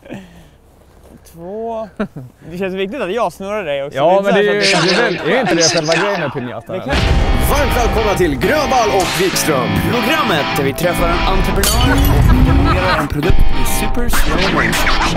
2. Det känns viktigt att jag snurrar dig också. Ja, men det är inte det själva grejen med pinjatan. Varmt välkomna till Grönvall och Wikström. Programmet där vi träffar en entreprenör och formulerar en produkt i super slow motion.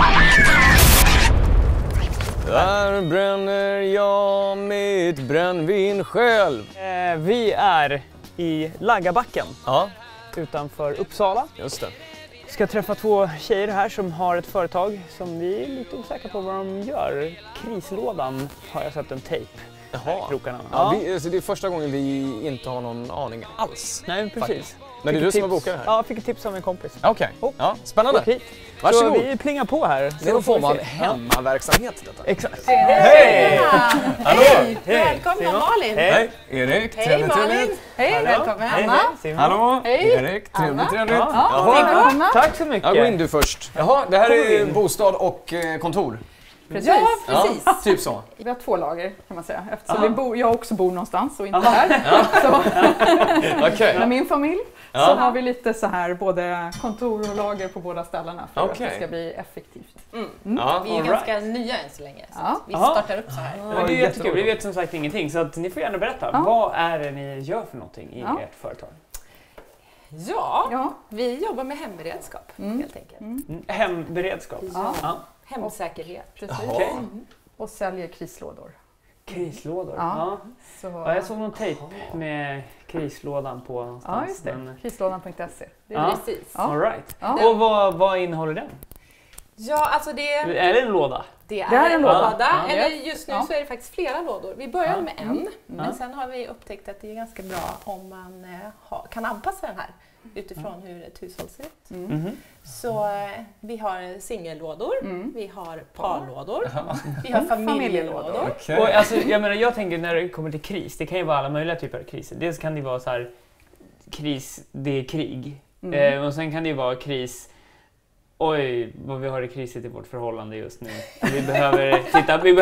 Där bränner jag mitt brännvin själv. Vi är i Laggabacken utanför Uppsala. Just det. Ska träffa 2 tjejer här som har ett företag som vi är lite osäkra på vad de gör. Krislådan har jag sett en tejp. Jaha. Krokarna. Ja, så det är första gången vi inte har någon aning alls. Nej, precis. Faktiskt. Men det är du som har bokat det här? Ja, jag fick ett tips av en kompis. Okej. Ja, spännande. Hit. Varsågod. Så vi plingar på här. Det är någon form av hemmaverksamhet detta. Exakt. Hej! Hallå! Hej! Välkomna Malin! Hej! Erik, Hej Malin! Hej! Välkommen Anna! Hallå! Hej! Erik, trevligt. Välkomna! Tack så mycket. Ja, gå in du först. Jaha, det här är bostad och kontor. Precis. Ja, precis. Ja, typ så. Vi har 2 lager kan man säga. Eftersom jag också bor någonstans och inte här. Så Okej. med min familj så har vi lite så här både kontor och lager på båda ställena för att det ska bli effektivt. Ja, vi är ganska nya än så länge. Så vi startar upp så här. Ja, det är jättekul. Vi vet som sagt ingenting så att ni får gärna berätta. Vad är det ni gör för någonting i ert företag? Ja, vi jobbar med hemberedskap helt enkelt. Hemberedskap? Ja. Hemsäkerhet. Precis. Och säljer krislådor. Krislådor? Ja. Så... Ja, jag såg någon tejp med krislådan på någonstans. Ja, just det. Men... Krislådan.se. Det är precis. All right. Och vad innehåller den? Ja, alltså det... Är det en låda? Det är en låda. Eller Yes. just nu så är det faktiskt flera lådor. Vi började med en, men sen har vi upptäckt att det är ganska bra om man kan anpassa den här utifrån hur ett hushåll ser ut. Så vi har singellådor, vi har parlådor, vi har familjelådor. Okay. Och alltså, jag tänker när det kommer till kris, det kan ju vara alla möjliga typer av kriser. Dels kan det vara så här, kris, det är krig. Och sen kan det ju vara kris, oj, vad vi har det krisigt i vårt förhållande just nu. Vi behöver titta, vi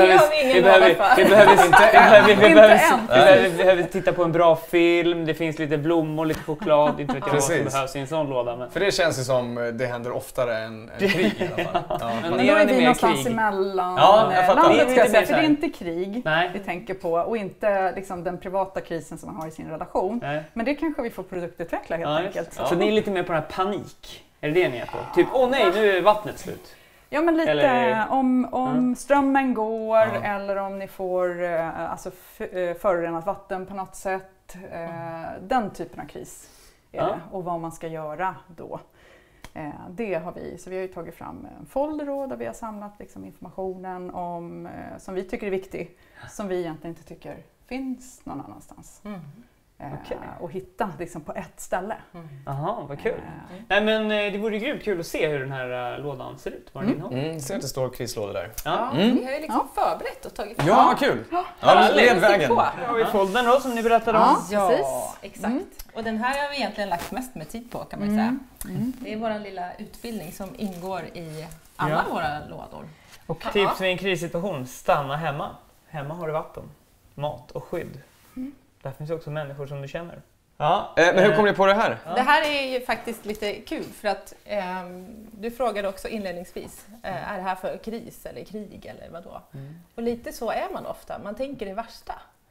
behöver titta på en bra film, det finns lite blommor, lite choklad, inte vet jag vad som behövs i en sån låda. Men... För det känns ju som det händer oftare än krig i alla fall. Ja. Men då är vi någonstans emellan. Ja, jag fattar. Landet, ska jag säga, för det är inte krig vi tänker på och inte liksom, den privata krisen som man har i sin relation. Nej. Men det kanske vi får produktutveckla helt enkelt. Så ni är lite mer på den här panik? Är det ni är på? Typ, nej, nu är vattnet slut. Ja, men lite eller... om strömmen går eller om ni får förorenat vatten på något sätt. Den typen av kris är det. Och vad man ska göra då. Det har vi. Så vi har ju tagit fram en folder då, där vi har samlat liksom, informationen om, som vi tycker är viktig. Som vi egentligen inte tycker finns någon annanstans. Och hitta liksom, på ett ställe. Jaha, vad kul. Nej, men det vore grymt kul att se hur den här lådan ser ut. Vad den innehåller. Ser att det står krislådor där. Vi har ju liksom förberett och tagit fram. Ja, kul! Led vägen. Ja, vi har foldern då som ni berättade om. Ja, precis. Exakt. Och den här har vi egentligen lagt mest med tid på kan man säga. Det är vår lilla utbildning som ingår i alla våra lådor. Och tips vid en krissituation, stanna hemma. Hemma har du vatten, mat och skydd. Där finns också människor som du känner. Ja, men hur kom ni på det här? Det här är ju faktiskt lite kul för att du frågade också inledningsvis, är det här för kris eller krig eller vadå? Och lite så är man ofta, man tänker det värsta.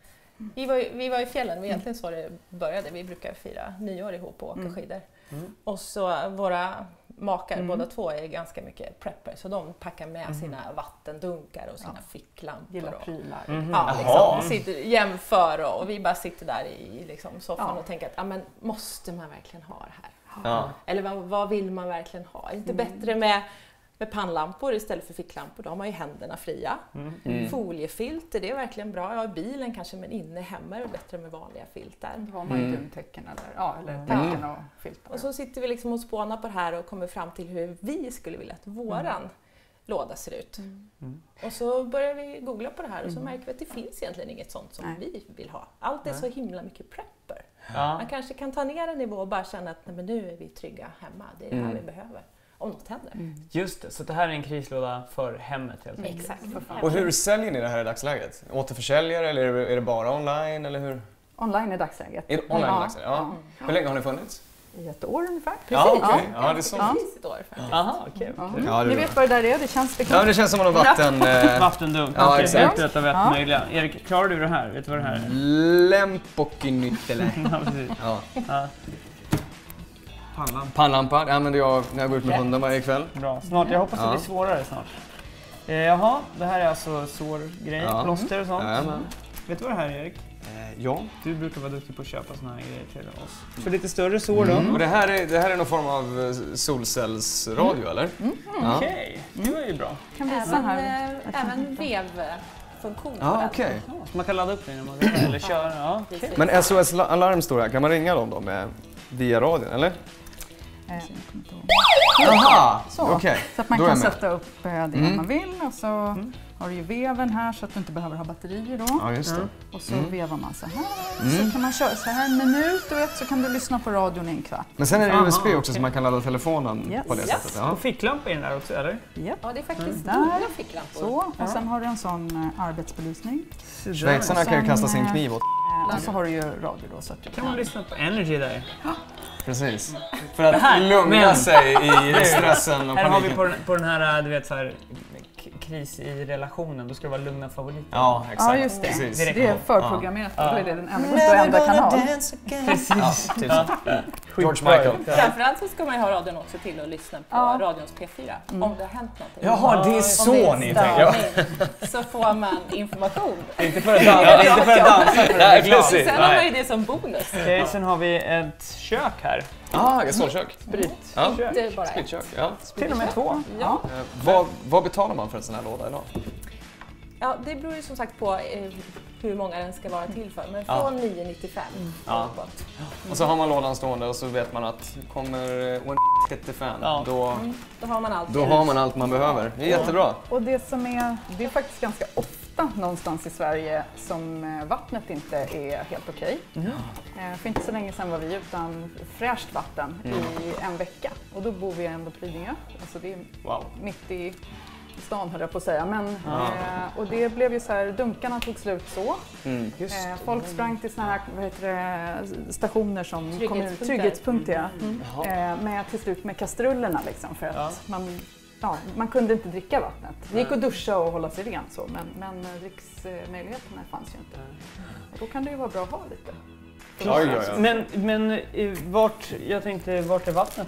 Vi var i fjällen, och egentligen så det började. Vi brukar fira nyår ihop och åka skidor. Och så våra makar, båda två är ganska mycket prepper, så de packar med sina vattendunkar och sina ficklampor. Gillar prylar. Sitter, jämför och vi bara sitter där i liksom, soffan och tänker att men, måste man verkligen ha det här? Eller vad vill man verkligen ha? Är det inte bättre med pannlampor istället för ficklampor? Då har man ju händerna fria. Foliefilter, det är verkligen bra. Ja, i bilen kanske, men inne hemma är det bättre med vanliga filtar. Då har man ju duntäcken eller täcken och filtar. Och så sitter vi liksom och spånar på det här och kommer fram till hur vi skulle vilja att våran låda ser ut. Och så börjar vi googla på det här och så märker vi att det finns egentligen inget sånt som vi vill ha. Allt är så himla mycket prepper. Man kanske kan ta ner en nivå och bara känna att men nu är vi trygga hemma. Det är det här vi behöver. Om något händer. Just det, så det här är en krislåda för hemmet helt enkelt. Exakt. Och hur säljer ni det här i dagsläget? Återförsäljare eller är det bara online eller hur? Online i dagsläget. Online i dagsläget, Hur länge har ni funnits? i ett år ungefär. Ja, okej. Ja, det är så. Precis ett år faktiskt. Aha, okej. Ja. Ja, det är Ni bra. vet vad det där är? Det känns bekant. Ja, det känns som att man har vatten... Vattendunk. Ja, Okej, exakt. rätt av ett Ja. möjliga. Erik, klarar du det här? Vet du vad det här är? Lämpokkinyttele. Ja, precis. Ja. Ja. Pannlampa. Pannlampa, det använder jag när jag går ut med hunden varje kväll. Bra. Snart. Jag hoppas det Ja. blir svårare snart. Jaha, det här är alltså sårgrejer, Ja. plåster och sånt. Jajamän. Vet du vad det här är, Erik? Ja. Du brukar vara duktig på att köpa såna här grejer till oss. För lite större sår då. Och det här är någon form av solcellsradio, eller? Ja. Okej, det var ju bra. Kan visa Även, här. även vevfunktion på Ja, den. okej. Ja, så man kan ladda upp den när man vill eller köra. Ja, okej. Precis. Men SOS Alarm står här, kan man ringa dem då via radion, eller? Aha! Så. Okej, Så att man då är kan jag med. sätta upp det man vill och så har du ju veven här så att du inte behöver ha batterier då. Ja, just det. Och så vevar man så här. Så kan man köra så här en minut du vet, så kan du lyssna på radion i en kvart. Men sen är det Aha, USB också okej. så man kan ladda telefonen Yes. på det Yes. sättet. Ja. Och ficklampa i den där också, eller? Japp. Ja, det är faktiskt Där. dubbla ficklampor. Så, och sen har du en sån arbetsbelysning. Schweizarna kan ju kasta sin kniv åt. Och så har du ju radio då så att du Kan man lyssna på Energy där? Precis. För att här, lugna men- sig i stressen och Här har vi paniken. på den här, du vet så här, kris i relationen, då ska det vara lugna favoriter. Ja, exakt. Ja, just det. Precis. Direkt. Det är förprogrammerat, Ja. då är det den enda kanal. Precis. Ja, typ så. George Skitbra. Michael. Ja. Framförallt så ska man ju ha radion också till att lyssna på Ja. radions P4 om det har hänt någonting. Jaha, det är Om så det är ni tänker. Ja. störning, så får man information. Inte för att dansa, inte för att dansa, för att Nej, bli glad. precis. Sen har man ju det som bonus. Okej, sen har vi ett kök här. Gasolkök. Spritkök. Ja. Det är bara ett. Spritkök, ja. Till och med 2. Ja. Vad betalar man för en sån här låda idag? Ja, det beror ju som sagt på hur många den ska vara till för. Men från 9,95 Ja. uppåt. Och så har man lådan stående och så vet man att kommer en 35 Ja. Då har man allt. då har man allt man behöver. Det är jättebra. Och det är faktiskt ganska ofta någonstans i Sverige som vattnet inte är helt okej. För inte så länge sedan var vi utan fräscht vatten i en vecka. Och då bor vi ändå på Lidingö. Alltså det är Wow. mitt i stan höll jag på att säga. Men, och det blev ju så här, dunkarna tog slut så. Folk sprang till såna här stationer som trygghetspunkter. Med till slut med kastrullerna liksom för att man kunde inte dricka vattnet. Det gick att duscha och hålla sig ren så men dricksmöjligheterna fanns ju inte. Och då kan det ju vara bra att ha lite. Men vart är vattnet?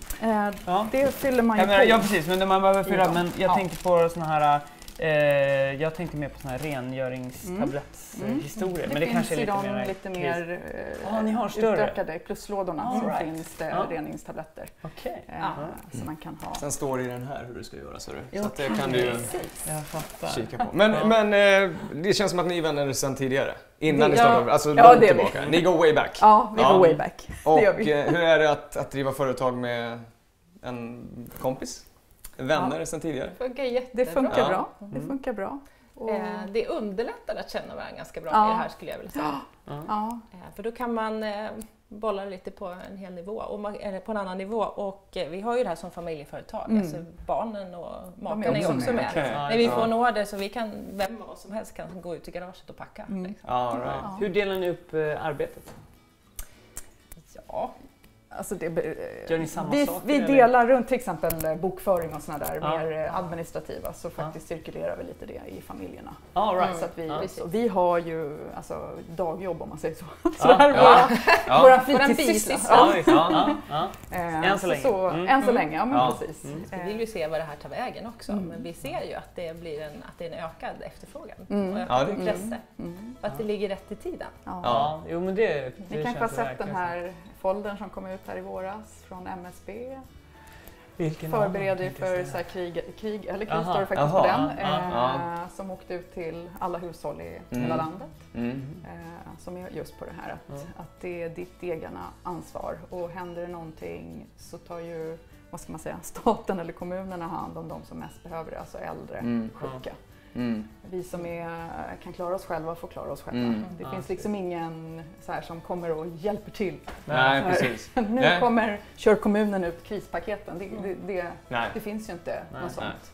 Det fyller man ju på. Ja precis, men man behöver fylla. Ja. Men jag Ja. tänkte på såna här, jag tänkte mer på såna här rengöringstablettshistorier. Men det kanske är lite de mer lite mer ni har större. utökade pluslådorna All så right. finns det reningstabletter. Okej. Så man kan ha. Sen står det i den här hur du ska göra, så du. Så att det kan du ju Jag fattar. kika på. Men det känns som att ni är vänner sedan tidigare. Innan ni Ja. startade, alltså Ja, långt det är vi. tillbaka. Ni går way back. Ja, vi går way back. Och Det gör vi. hur är det att driva företag med en kompis? Vänner sedan tidigare? Det funkar jättebra. Det funkar Ja. bra. Det funkar bra. Och, Det underlättar att känna varandra ganska bra Ja. i det här skulle jag vilja säga. ja. För då kan man bolla lite på en hel nivå, eller på en annan nivå. Och vi har ju det här som familjeföretag. Alltså barnen och maken är ju också med. Okej. Men vi får en order så vem av oss som helst kan gå ut i garaget och packa. Liksom. All right. Hur delar ni upp arbetet? Ja, Alltså Gör ni samma vi saker, vi eller? delar runt till exempel bokföring och sådana där Ja. mer administrativa så faktiskt cirkulerar vi lite det i familjerna. All right. Så att precis. vi har ju dagjobb om man säger så. Så Ja. här Ja. våran Våran fritidssyssla. bisyssla. Än så länge. Än så länge, ja men Ja. precis. vi vill ju se vad det här tar vägen också. Men vi ser ju att det blir en ökad efterfrågan och Ja, ökat det- intresse. Och att det ligger rätt i tiden. Ja, jo men det Ni kanske har känns sett verkligen den här foldern som kom ut här i våras från MSB. Vilken Förbereder av dem? för så här krig eller krig Aha. står det faktiskt Jaha. på den. Ja. Som åkte ut till alla hushåll i hela landet. Som är just på det här att det är ditt egna ansvar och händer det någonting så tar ju, vad ska man säga, staten eller kommunerna hand om de som mest behöver det, alltså äldre, sjuka. Vi som kan klara oss själva får klara oss själva. Det finns liksom ingen så här som kommer och hjälper till. Nej, Så här, precis. Nu kör kommunen ut krispaketen. Nej. Det finns ju inte något sånt.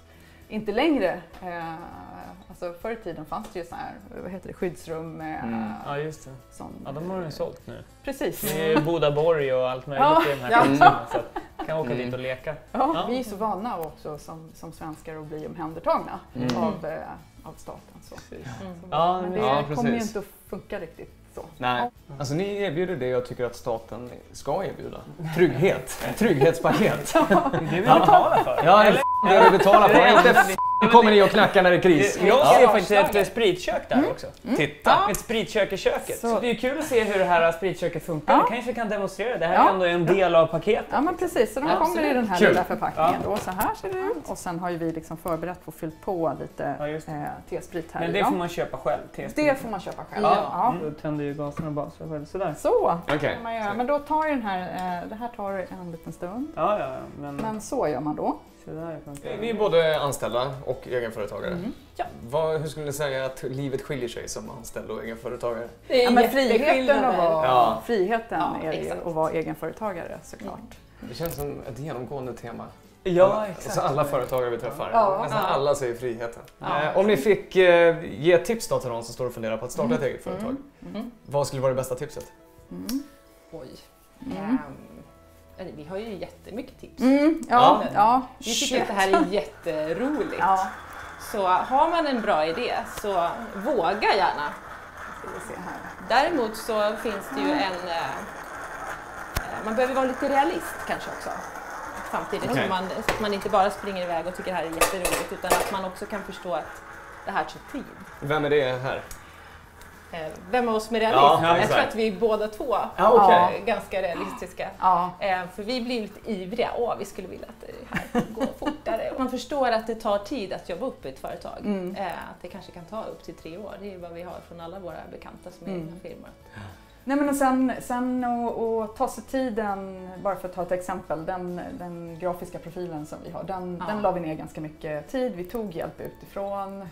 inte längre. Alltså förr i tiden fanns det ju såna här, vad heter det, skyddsrum med... Ja, just det. Ja, de har ju sålt nu. Precis. Det är Bodaborg och allt möjligt i de här platserna, så att man kan åka dit och leka. Ja, vi är så vana också som svenskar att bli omhändertagna av staten. Så. Ja, Men det kommer ju inte att funka riktigt så. Nej, alltså ni erbjuder det jag tycker att staten ska erbjuda. Trygghet, trygghetspaket. Det är det vi betalar för. Ja, det är det vi betalar för. Inte kommer ni och knackar när det är kris. Jag ser faktiskt ett spritkök där också. Titta! Ett spritkök i köket. Så. Så det är kul att se hur det här spritköket funkar. Vi kanske kan demonstrera. Det här är ändå en del av paketet. Ja, men precis. Så de kommer i den här Kul. lilla förpackningen då. Så här ser det ut. Och sen har ju vi liksom förberett och fyllt på lite tesprit här. Men det får man köpa själv. Det får man köpa själv. Ja. Då tänder ju gasen och basar själv. Sådär. Så Okej. kan man göra. Men då tar ju den här, det här tar en liten stund. Ja, Men så gör man då. Vi är både anställda och egenföretagare. Ja. Hur skulle ni säga att livet skiljer sig som anställd och egenföretagare? Det är Ja, men friheten är det ju exakt. att vara egenföretagare såklart. Det känns som ett genomgående tema. Ja, exakt. Alltså alla företagare vi träffar. Ja. Alltså alla säger friheten. Ja. Om ni fick ge ett tips då till någon som står och funderar på att starta ett eget företag. Vad skulle vara det bästa tipset? Oj. Vi har ju jättemycket tips. Ja. Vi tycker att det här är jätteroligt. Ja. Så har man en bra idé så våga gärna. Ska vi se här. Däremot så finns det ju man behöver vara lite realist kanske också. Samtidigt Okej. så att man inte bara springer iväg och tycker det här är jätteroligt utan att man också kan förstå att det här tar tid. Vem är det här? Vem av oss är realist? Ja, jag exakt. tror att vi båda två okej. är ganska realistiska. Ja. För vi blir lite ivriga. Vi skulle vilja att det här går fortare. Man förstår att det tar tid att jobba upp ett företag. Att det kanske kan ta upp till 3 år. Det är vad vi har från alla våra bekanta som är egna firmor. Nej, men sen att ta sig tiden, bara för att ta ett exempel, den grafiska profilen som vi har, den la vi ner ganska mycket tid. Vi tog hjälp utifrån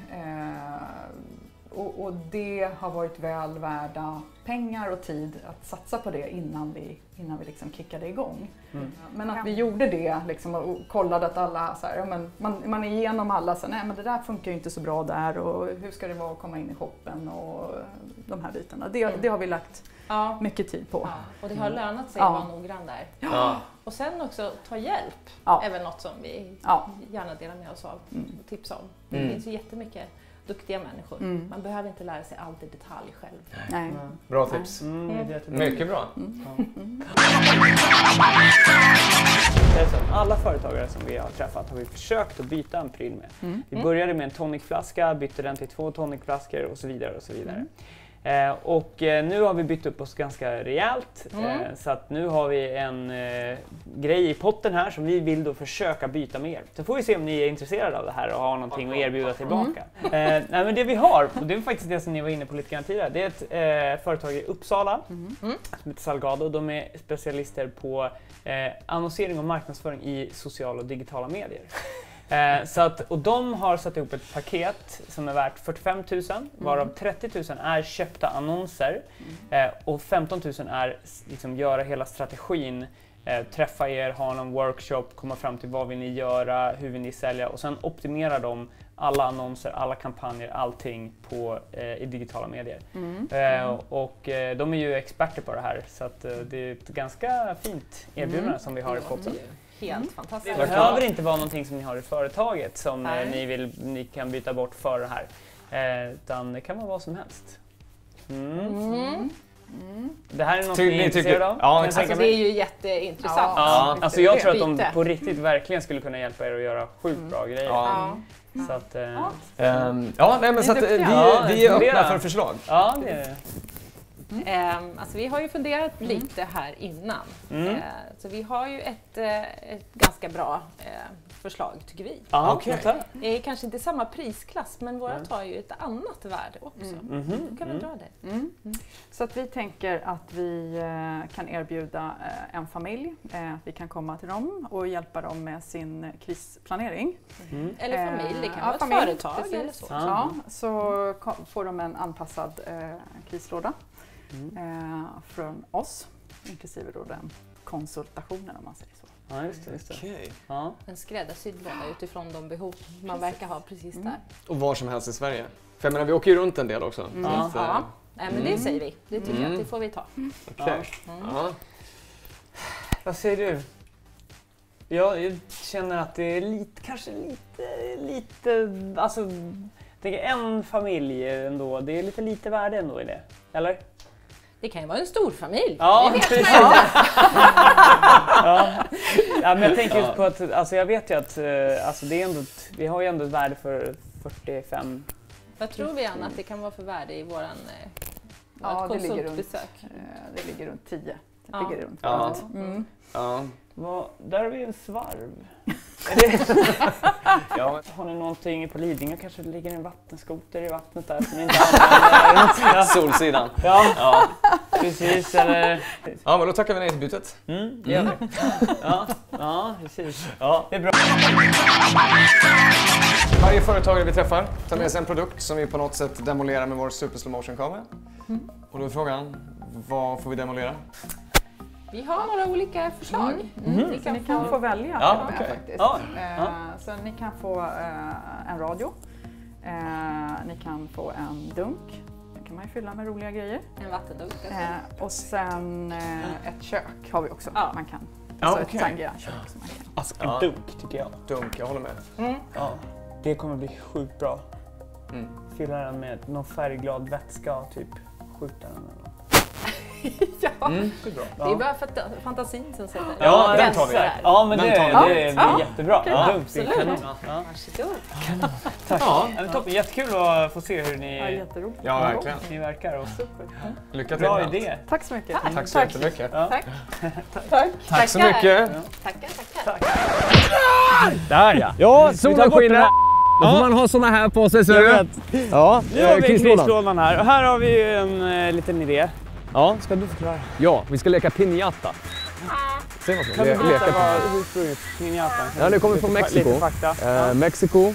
och det har varit väl värda pengar och tid att satsa på det innan vi liksom kickade igång. Men att vi gjorde det liksom, och kollade att alla, så här, ja, men man är igenom alla, så, nej men det där funkar ju inte så bra där och hur ska det vara att komma in i shoppen och de här bitarna. Det har vi lagt mycket tid på. Ja. Och det har lönat sig att vara noggrann där. Ja. Och sen också ta hjälp, är väl något som vi gärna delar med oss av och tipsa om. Det finns ju jättemycket duktiga människor. Man behöver inte lära sig allt i detalj själv. Nej. Bra tips. Mycket bra. Alla företagare som vi har träffat har vi försökt att byta en pryl med. Vi började med en tonicflaska, bytte den till 2 tonicflaskor och så vidare och så vidare. Och nu har vi bytt upp oss ganska rejält, så att nu har vi en grej i potten här som vi vill då försöka byta med er. Så får vi se om ni är intresserade av det här och har någonting att erbjuda tillbaka. Nej, men det vi har, och det är faktiskt det som ni var inne på lite grann tidigare, det är ett företag i Uppsala som heter Salgado. De är specialister på annonsering och marknadsföring i sociala och digitala medier. Och de har satt ihop ett paket som är värt 45 000, varav 30 000 är köpta annonser och 15 000 är liksom göra hela strategin, träffa er, ha någon workshop, komma fram till vad vill ni göra, hur vill ni sälja och sen optimerar de alla annonser, alla kampanjer, allting i digitala medier. Och de är ju experter på det här så att det är ett ganska fint erbjudande som vi har i potten. Helt fantastiskt. Det behöver inte vara någonting som ni har i företaget som ni kan byta bort för det här. Utan det kan vara vad som helst. Det här är något ni är intresserade av? Ja, exakt. Alltså, det är ju jätteintressant. Ja, alltså jag tror att de på riktigt verkligen skulle kunna hjälpa er att göra sjukt bra grejer. Så att, så att vi är öppna för förslag. Ja, det är det. Alltså vi har ju funderat lite här innan. Så vi har ju ett ganska bra förslag tycker vi. Det är kanske inte samma prisklass men våra tar ju ett annat värde också. Då kan vi dra det. Så att vi tänker att vi kan erbjuda en familj, vi kan komma till dem och hjälpa dem med sin krisplanering. Eller familj, det kan vara ett företag eller så. Ja, så får de en anpassad krislåda från oss, inklusive då den konsultationen om man säger så. Ja, just det. Okej. Ja. En skräddarsydd låda utifrån de behov man verkar ha precis där. Och var som helst i Sverige. För jag menar, vi åker ju runt en del också. Så att, Ja. Nej, men det säger vi. Det tycker jag att det får vi ta. okej. Ja. Vad säger du? Jag känner att det är kanske lite, alltså, jag tänker en familj ändå, det är lite värde ändå i det, eller? Det kan ju vara en stor familj. Ja, det vet precis. man ju. Ja, men jag tänker just på att, alltså jag vet ju att alltså det är ändå, vi har ju ändå ett värde för 45. Vad tror vi, Anna, att det kan vara för värde i vårt det ligger konsultbesök? det ligger runt 10. Det Ja. ligger runt Ja. Ja. Där har vi en svarv. Ja. Har ni någonting på Lidingö? Kanske det ligger en vattenskoter i vattnet där som ni inte använder? Solsidan. Ja, precis. Eller... Ja, men då tackar vi nej till bytet. Det gör vi. Ja, precis. Ja, det är bra. Varje företagare vi träffar tar med sig en produkt som vi på något sätt demolerar med vår super slow motion kamera. Och då är frågan, vad får vi demolera? Vi har några olika förslag. Ni kan få välja Ja, till och med, okej. faktiskt. Ja. Så ni kan få en radio, ni kan få en dunk, den kan man ju fylla med roliga grejer. En vattendunk. Och sen ett kök har vi också. Ja. Man kan. Ja, Alltså okej. ett Tangia-kök som man kan. Alltså en dunk tycker jag. Dunk, jag håller med. Ja, det kommer bli sjukt bra. Mm. Fylla den med någon färgglad vätska och typ skjuta den eller något. Ja, Det är bra. det är bara fantasin som sätter Ja, den gränser tar vi. där. Ja, men Den det tar vi. blir jättebra. Ja, Dunk, det är absolut. kanon. Ja. Varsågod. Tack. Ja. Ja, men toppen, jättekul att få se hur Ja, ni, jätteroligt. Ja, verkligen. ni verkar. Och Lycka till bra med allt. idé. Tack så mycket. Tack så jättemycket. Ja. Tack. Tack så Tackar. mycket. Tackar. Där ja. Ja, Vi solen tar bort den skiner. här. Då får man ha såna här på sig. Så Jag du. vet. Ja, Nu har vi krislådan. krislådan här och här har vi ju en liten idé. Ja, Ska du förklara? ja, vi ska leka piñata. Säger man så? Kan du Leka berätta piñata. hur sprunget pinjatan? Ja, det kommer från Mexiko. Lite fakta. Mexiko.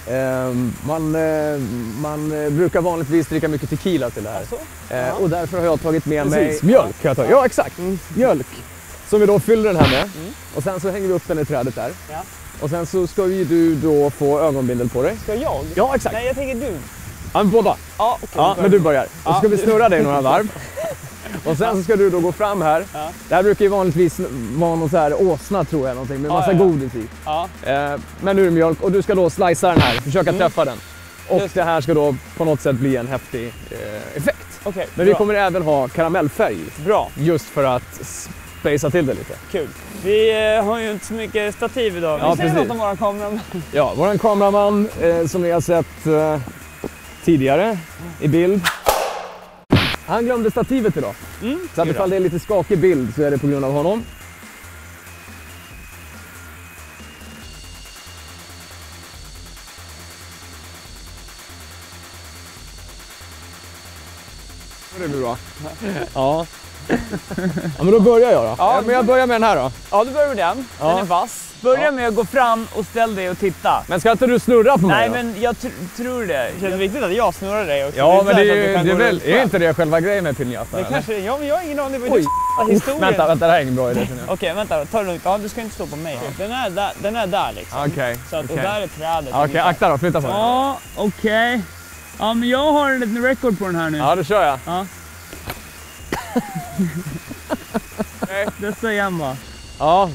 Man brukar vanligtvis dricka mycket tequila till det här. Och därför har jag tagit med mig mjölk. Ja, exakt. Mjölk. Som vi då fyller den här med. Och sen så hänger vi upp den i trädet där. Ja. Och sen så ska ju du då få ögonbindel på dig. Ska jag? Ja, exakt. Nej, jag tänker du. Ja, men båda. Ja, okej. Ja, men du börjar. Och så ska vi snurra dig några varv. Och sen så ska du då gå fram här. Ja. Det här brukar ju vanligtvis vara någon så här åsna tror jag, någonting med massa ja. godis i. Ja. Men nu är det mjölk och du ska då slicea den här, försöka träffa den. Och det här ska då på något sätt bli en häftig effekt. Okej, Men vi bra. kommer även ha karamellfärg i, Bra, just för att spacea till det lite. kul. Vi har ju inte så mycket stativ idag. Ja, Vi säger precis. något om våran kamera. Ja, våran kameraman som ni har sett tidigare i bild. Han glömde stativet idag. Så att ifall det är lite skakig bild så är det på grund av honom. Det blir bra. Ja. Ja, men då börjar jag då. Ja, men jag börjar med den här då. Ja, du börjar med den. Den är vass. Börja med att gå fram och ställ dig och titta. Men ska inte du snurra på mig Nej, då? men jag tror det. Känns det viktigt att jag snurrar dig också? Ja, men så det att du är, kan det är gå väl, runt är själv. inte det själva grejen med piñata? Det eller? kanske, ja, men jag har ingen aning vad Oj. historien. Vänta, det här är ingen bra idé. Okej, vänta, ta det lugnt. Ja, du ska inte stå på mig. Den är där liksom. Okej, Så att, okej. och där är trädet. Okej, akta då, flytta på den. Ja, okej. Ja, men jag har en liten record på den här nu. Ja, då kör jag. Ja. Testa igen va. Ja.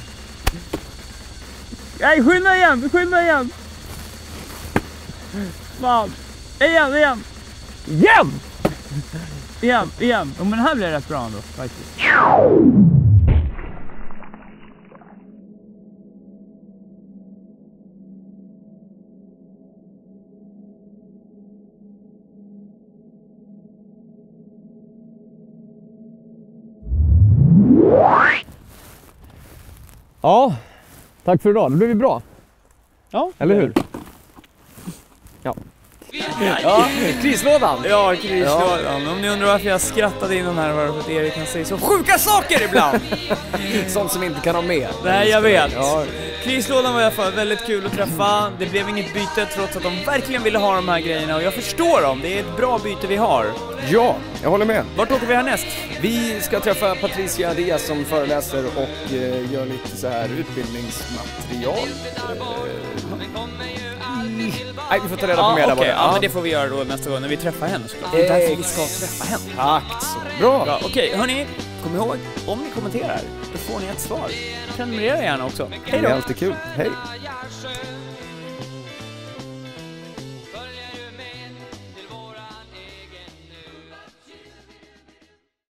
Nej, skynda igen! Fan. Igen! Igen! Ja, men den här blir rätt bra ändå faktiskt. Ja, tack för idag. Det blev ju bra. Ja, Eller hur? Ja, krislådan. Ja, krislådan. Om ni undrar varför jag skrattade innan här var det för att Erik kan säga så sjuka saker ibland. Sånt som vi inte kan ha med. Nej, jag vet. Ja. Krislådan var i alla fall väldigt kul att träffa. Det blev inget byte trots att de verkligen ville ha de här grejerna. Och jag förstår dem. Det är ett bra byte vi har. Ja, jag håller med. Vart åker vi härnäst? Vi ska träffa Patricia Diaz som föreläser och gör lite så här utbildningsmaterial. Nej, vi får ta reda på mer där bara. Ja, men det får vi göra då nästa gång när vi träffar henne såklart. Det är därför vi ska träffa henne. Exakt så. Bra. Okej, hörni, kom ihåg, om ni kommenterar, då får ni ett svar. Prenumerera gärna också. Hej Det är då! alltid kul. Hej.